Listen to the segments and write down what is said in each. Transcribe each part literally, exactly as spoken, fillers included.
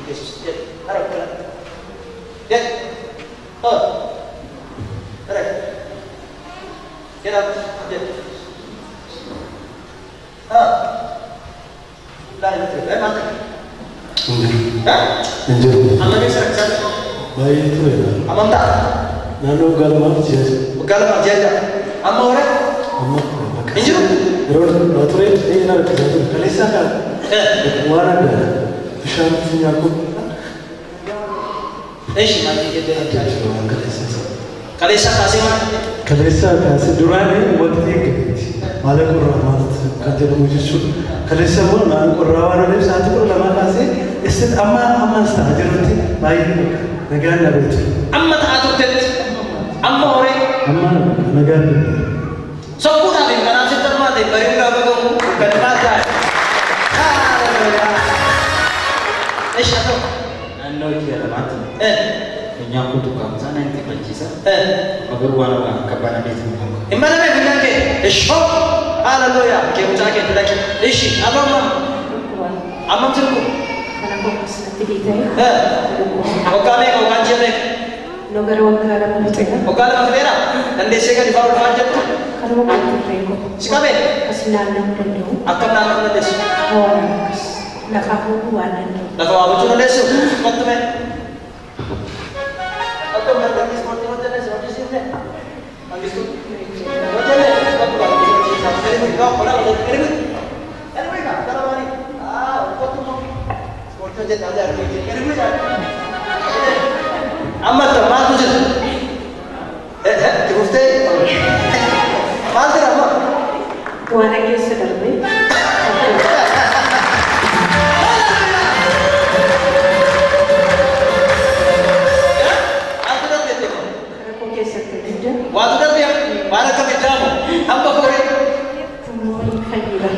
Yesus. Ya, harap kena. Ya. Oh. Ada. Kena. Ya. Ah. Dah itu. Eh, mana? Hah? Menjadi. Anak yang serak serak. Baik itu ya. Amam tak? Nano galau aja. Galau aja. Amma orang? Amma. Injil? Bro, baterai ini nak kerja. Kalisa kan? Eh. Warna ada. Bisa punya aku. Eh, mati kita ada. Kalisa. Kalisa kasih mana? Kalisa kasih durani waktu itu. Malaikat rahmat kerja mujizat. Kalisa pun nak rawan ada satu pun lama kasih. Istri amma amma sahaja roti. Baik. Negara nak betul. Amma tak atur tet. Amma orang. Amma negara. Sempurna din karena siapa mati baru kita bergabung bukan mata. Haleluya. Eh siapa? Ando kira mati. Eh. Menyaku tukang sana yang tiba jisa. Eh. Magar wana wana kabana di sini. Imana me bilang ke? Esho. Haleluya. Kita ucapkan bilang ishi. Amam. Amam tu. Karena fokus nanti di saya. Eh. Kau kami kau kaji me. Nogar wakar apa macam? Kau kalau macam mana? Dan desa kan di bawah fajar tu. Kalau mau bertemu. Sikabe. Kesenangan dan Akan nama nama desa. Oh, nak aku buanan. Nak kau apa tu desa? Kau tu me. Atau mana lagi seperti macam desa? Macam sini. Lagi tu. Macam ni. Kau tu lagi seperti macam ni. Kau kalau lagi kiri. Kiri mereka. Kalau mari. Ah, kau tu mau. Seperti macam ada kiri kiri mereka. Amma tu, maa tu je. Eh, eh, kibuste. Maa tu amma. Buanan kisah terbaik. Waktu dah dia, mana kami jamu, apa kau ini? Semua khairah.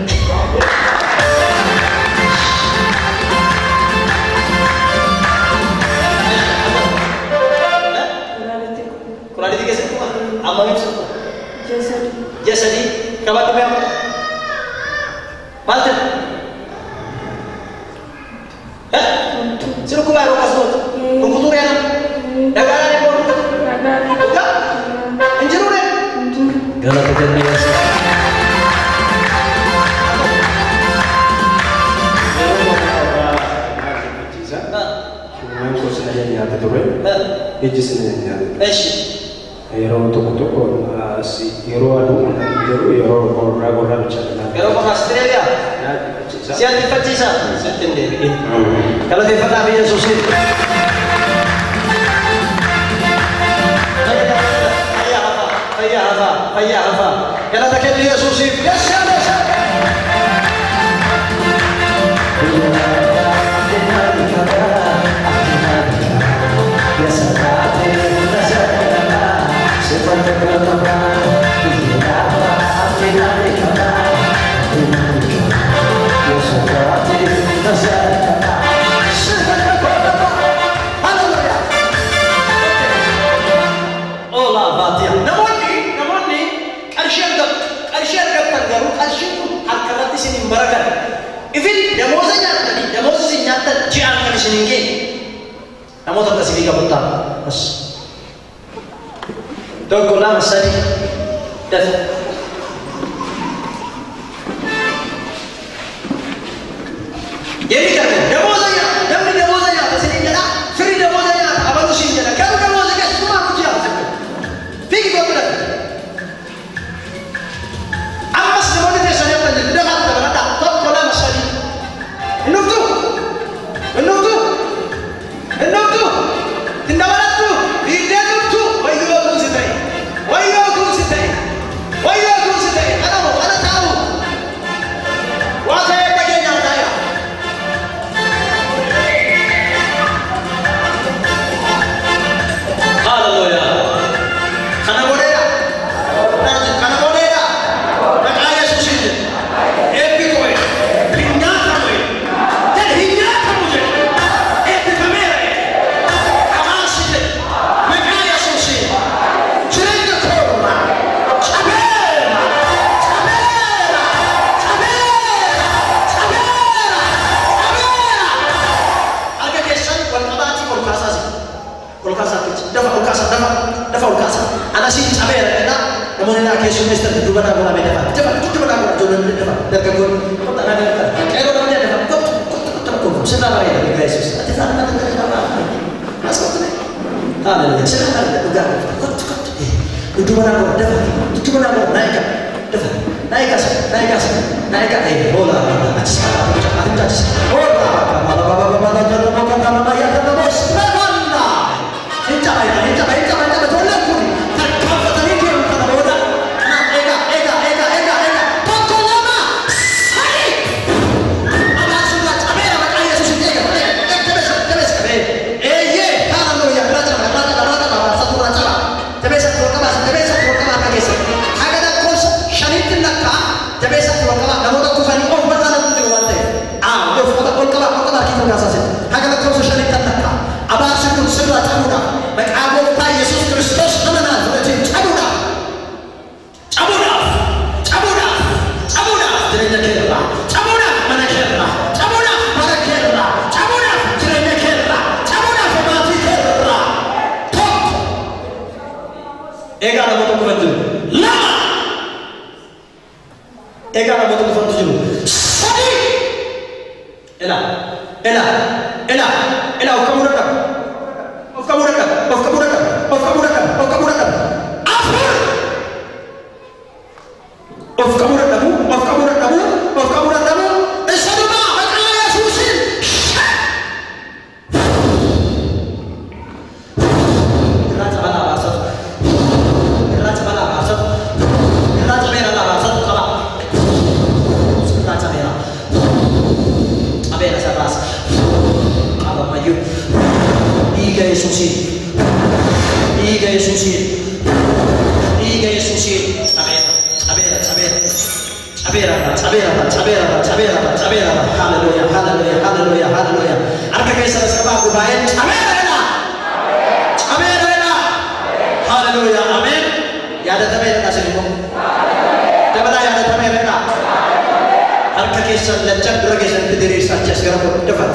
Kurang di tiga semua, apa yang semua? Jasadi. Jasadi, kawan kami apa? Malta. Eh? Siapa kau baru kasut? Kau kutu ya? Dagang ada yang baru? Dagang. Injil ni. Galau kerja biasa. Cuma kau sengaja nyata tu kan? Ini sengaja nyata. Eh. Hero toko toko si hero adu hero hero orang orang macam. Hero orang Australia. Siapa di Pacisa? September. Kalau di Fatabi Yesus. Ayah apa? Ayah apa? Kalau tak kena Yesus, biasa biasa. Namun tak kasih tiga petang, mas. Tunggu lama sadi, dah. Jadi kan, demo saja, demi demo saja, kasih ni jalan, free demo saja, apa tu sih jalan? Kalau demo saja, semua aku siap. Pergi kau benar. Amas demo ni dia saja tadi, dah kata berada, tunggu lama sadi. Enam tu, enam tu. Enam tu, tindak mana tu? Tidak tu, why you are going to Why you are going to Why you are going to Ada mau, ada tahu. Wahai bagian yang saya. دفعوا الكاسة أنا شيء سبير أنا namun nak kesu mister tu mana guna beda pak cepat tu mana guna jodoh beda pak dah kabur kau tak ada kan eh kau namanya dah kau kau kau kau senang lagi dari Yesus ada sana ada sana masuk tu ni haleluya senang lagi juga kau kau tu mana guna dah tu mana guna naik kan dah naik kan naik kan naik kan eh bola atas atas atas bola bala bala bala bala jodoh kau kan nama ya kan bos mana hinca baik hinca baik hinca baik jodoh pun Ega moto ko fantu julu sadi ela ela ela ela o kamura ka o kamura ka o kamura ka o kamura ka o kamura ka afur o kamura ka o kamura ka o kamura ka esadu ma ala yesusin raja bala basat raja bala basat raja bala basat kala Abela sabas, abang maju, iga Yesusin, iga Yesusin, iga Yesusin, abela, abela, abela, abela, abela, abela, abela, abela, haleluya, haleluya, haleluya, haleluya. Arka kaisa sama aku baik, abela, abela, haleluya, amin. Ya ada abela kasih ibu, coba dah ya ada abela. Harka kesan lecak dua kesan berdiri saja sekarang dapat.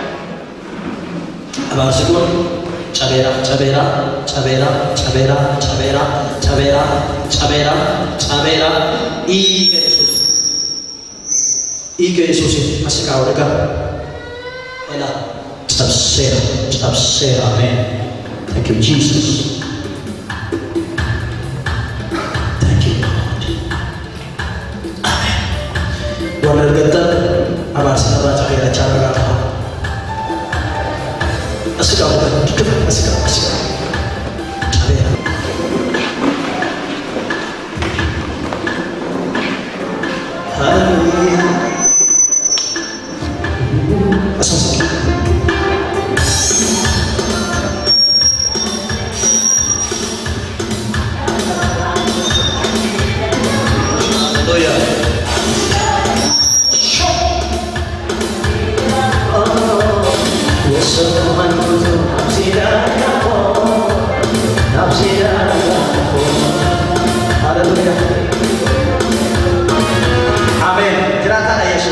Abang sebut cabera, cabera, cabera, cabera, cabera, cabera, cabera, cabera. Iga Yesus, Iga Yesus masih kau dekat. Elah, tetap ser, tetap ser, amin. Thank you Jesus. Walau getar, abang sekarang cakap cara kata. Asik kau kan, asik asik asik. Ada. Haleluya. Asal sakit. Haleluya. Amin. Kirata na Yesus.